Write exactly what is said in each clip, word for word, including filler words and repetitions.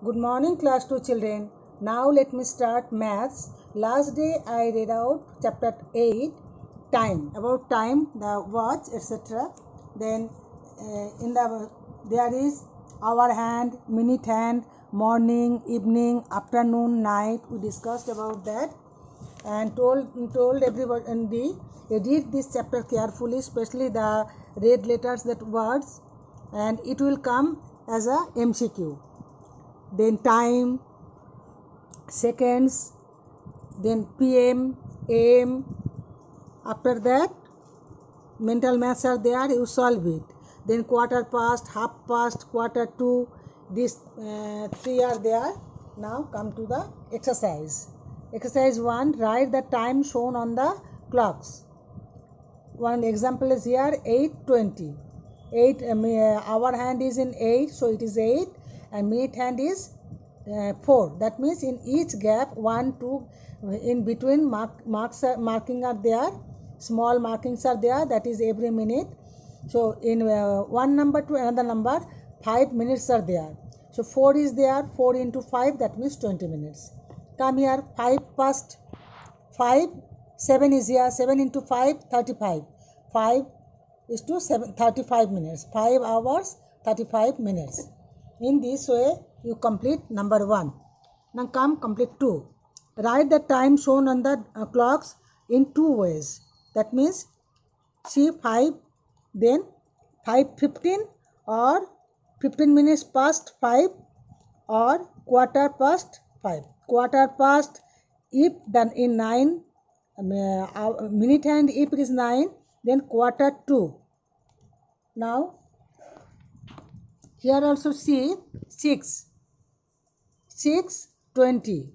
Good morning, class two children. Now let me start maths. Last day I read out chapter eight, time, about time, the watch, et cetera. Then uh, in the there is hour hand, minute hand, morning, evening, afternoon, night. We discussed about that and told told everybody read this chapter carefully, especially the red letters, that words, and it will come as a M C Q. Then time, seconds, then P M, A M. After that, mental maths are there, you solve it. Then quarter past, half past, quarter to, these uh, three are there. Now come to the exercise. Exercise one, write the time shown on the clocks. One example is here, eight twenty. eight, um, uh, our hand is in eight, so it is eight, and minute hand is uh, four. That means in each gap, one, two, in between mark, marks are, marking are there, small markings are there, that is every minute. So in uh, one number to another number, five minutes are there. So four is there, four into five, that means twenty minutes. Come here, five past five, seven is here, seven into five, thirty-five. five is to seven, thirty-five minutes. five hours, thirty-five minutes. In this way, you complete number one. Now come complete two. Write the time shown on the uh, clocks in two ways. That means see five, then five fifteen, or fifteen minutes past five, or quarter past five. Quarter past if then in nine, um, uh, minute hand if it is nine, then quarter two. Now here also see six, six twenty,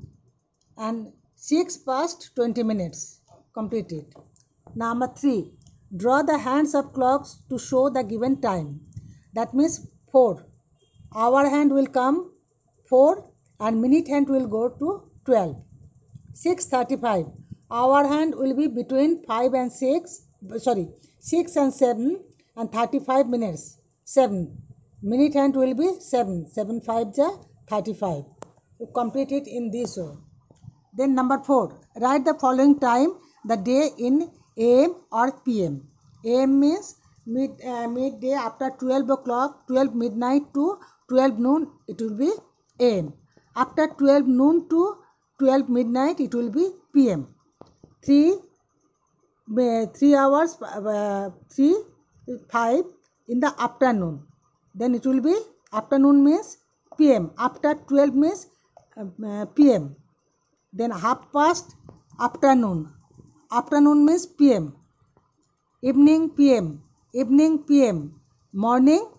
and six past twenty minutes. Complete it. Number three, draw the hands of clocks to show the given time. That means four. Hour hand will come four, and minute hand will go to twelve. six thirty-five. Hour hand will be between five and six, sorry, six and seven, and thirty-five minutes, seven. Minute hand will be seven, seven five ja thirty-five. You complete it in this way. Then number four, write the following time, the day in A M or P M. A M means mid uh, midday after twelve o'clock, twelve midnight to twelve noon, it will be A M. After twelve noon to twelve midnight, it will be P M. Three, three hours, uh, three, five in the afternoon. Then it will be afternoon means P M. After twelve means uh, P M. Then half past afternoon. Afternoon means P M. Evening P M. Evening P M. Morning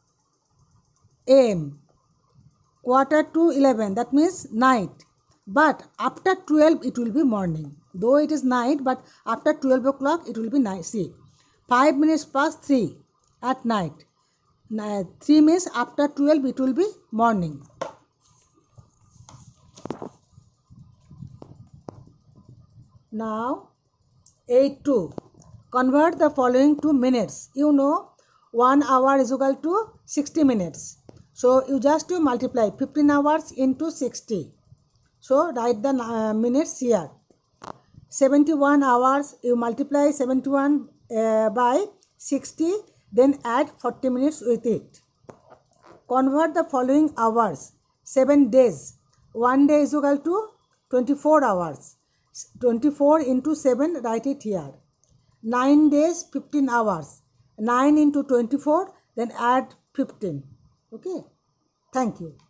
A M. Quarter to eleven, that means night. But after twelve it will be morning. Though it is night, but after twelve o'clock it will be night. See, five minutes past three at night. three means after twelve it will be morning. Now eight two. Convert the following to minutes. You know one hour is equal to sixty minutes. So you just to multiply fifteen hours into sixty. So write the uh, minutes here. seventy-one hours, you multiply seventy-one uh, by sixty, then add forty minutes with it. Convert the following hours. seven days. one day is equal to twenty-four hours. twenty-four into seven, write it here. nine days, fifteen hours. nine into twenty-four, then add fifteen. Okay. Thank you.